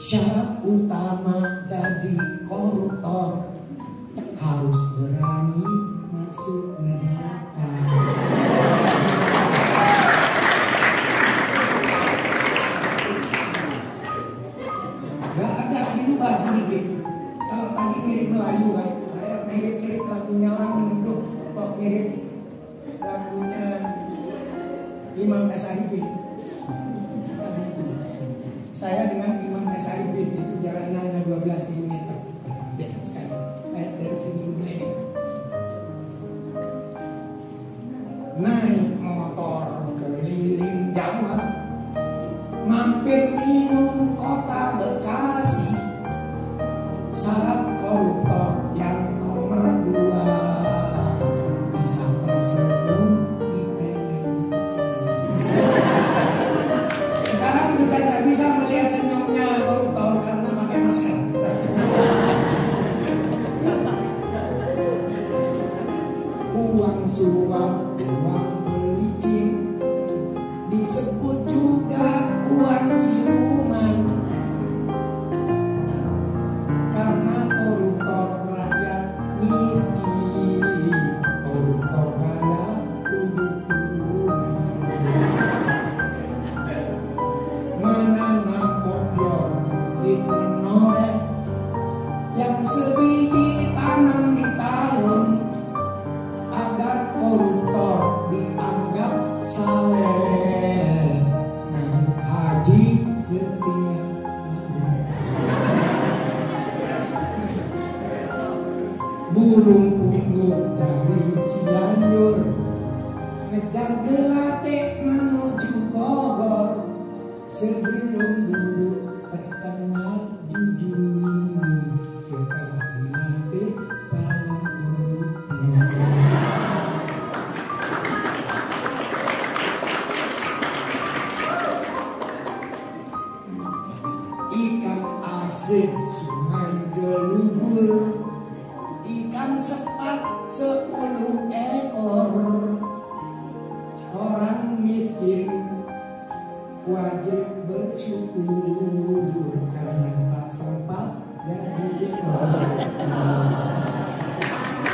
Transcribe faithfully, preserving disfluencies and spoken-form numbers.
Syarat utama jadi koruptor harus berani masuk neraka. Gak ada diubah sedikit. Kalau tadi mirip Melayu kan, saya mirip-mirip lagunya orang menunduk, kok mirip lagunya Imam Tasarifi. Saya dengan Imam Tasarifi itu jaraknya dua belas kilometer. Dekat sekali. Kayak dari sini ini. Naik motor keliling Jawa, mampir minum kota Bekasi. Syarat koruptor yang nomor dua bisa tersenyum di televisi. Sekarang sudah tidak bisa melihat senyumnya koruptor karena pakai masker. Uang suap, uang pelicin, disebut juga uang siluman. Karena koruptor rakyat miskin, koruptor kaya duduk-dudukan. Menanam kopior, bikin menoleh, yang sebiji tanam di tahun, agar koruptor dianggap saleh. Naik haji setiap hari. Burung punggung dari Cianjur ngejar gelate menuju Bogor, sebelum dulu terkenal jujur, setelah dilantik dalam korupsi. Ikan asin sungai gelubur, ikan sepat sepuluh ekor. Orang miskin wajib bersyukur karena tak sempat jadi koruptor.